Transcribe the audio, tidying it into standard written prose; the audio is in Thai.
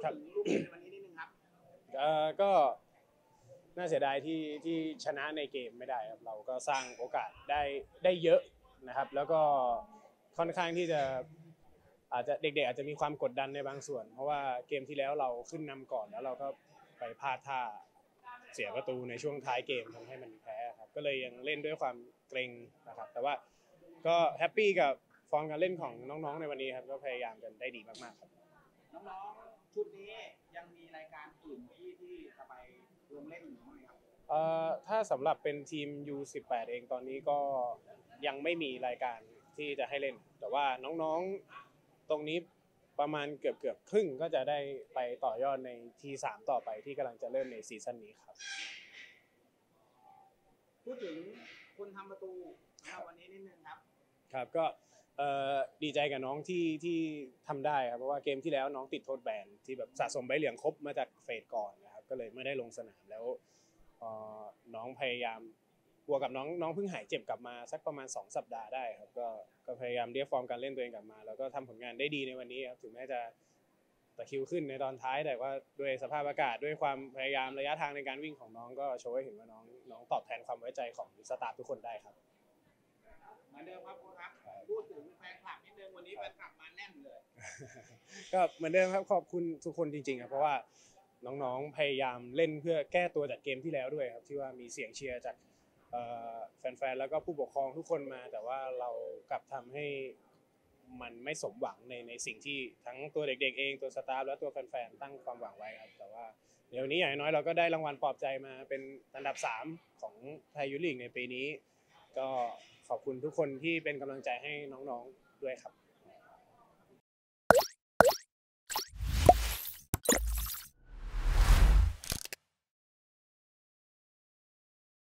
พูดถึงลูกในวันนี้นิดนึงครับก็น่าเสียดายที่ชนะในเกมไม่ได้ครับเราก็สร้างโอกาสได้เยอะนะครับแล้วก็ค่อนข้างที่จะอาจจะเด็กๆอาจจะมีความกดดันในบางส่วนเพราะว่าเกมที่แล้วเราขึ้นนำก่อนแล้วเราก็ไปพลาดท่าเสียประตูในช่วงท้ายเกมทำให้มันแพ้ครับก็เลยยังเล่นด้วยความเกรงนะครับแต่ว่าก็แฮปปี้กับฟอร์มการเล่นของน้องๆในวันนี้ครับก็พยายามกันได้ดีมากๆครับน้องๆชุดนี้ยังมีรายการอื่นที่จะไปลงเล่นอยู่ไหมครับถ้าสำหรับเป็นทีม U18 เองตอนนี้ก็ยังไม่มีรายการที่จะให้เล่นแต่ว่าน้องๆตรงนี้ประมาณเกือบครึ่งก็จะได้ไปต่อยอดในที3ต่อไปที่กำลังจะเริ่มในซีซั่นนี้ครับพูดถึงคนทำประตูวันนี้นิดนึงครับครับก็ดีใจกับน้องที่ทำได้ครับเพราะว่าเกมที่แล้วน้องติดโทษแบนที่แบบสะสมใบเหลืองครบมาจากเฟสก่อนนะครับก็เลยไม่ได้ลงสนามแล้วน้องพยายามบวกกับน้องเพิ่งหายเจ็บกลับมาสักประมาณ2สัปดาห์ได้ครับก็พยายามเรียกฟอร์มการเล่นตัวเองกลับมาแล้วก็ทำผลงานได้ดีในวันนี้ครับถึงแม้จะตะคริวขึ้นในตอนท้ายแต่ว่าด้วยสภาพอากาศด้วยความพยายามระยะทางในการวิ่งของน้องก็โชว์ให้เห็นว่าน้องตอบแทนความไว้ใจของสตาฟทุกคนได้ครับเหมือนเดิมครับคุณครับพูดถึงแฟนคลับนิดนึงวันนี้แฟนคลับมาแน่นเลยก็เหมือนเดิมครับขอบคุณทุกคนจริงๆครับเพราะว่าน้องๆพยายามเล่นเพื่อแก้ตัวจากเกมที่แล้วด้วยครับที่ว่ามีเสียงเชียร์จากแฟนๆแล้วก็ผู้ปกครองทุกคนมาแต่ว่าเรากลับทำให้มันไม่สมหวังในสิ่งที่ทั้งตัวเด็กๆเองตัวสตาฟและตัวแฟนๆตั้งความหวังไว้ครับแต่ว่าเดี๋ยวนี้อย่างน้อยเราก็ได้รางวัลปลอบใจมาเป็นอันดับ3ของไทยยูทลีกในปีนี้ก็ขอบคุณทุกคนที่เป็นกำลังใจให้น้องๆด้วยครับ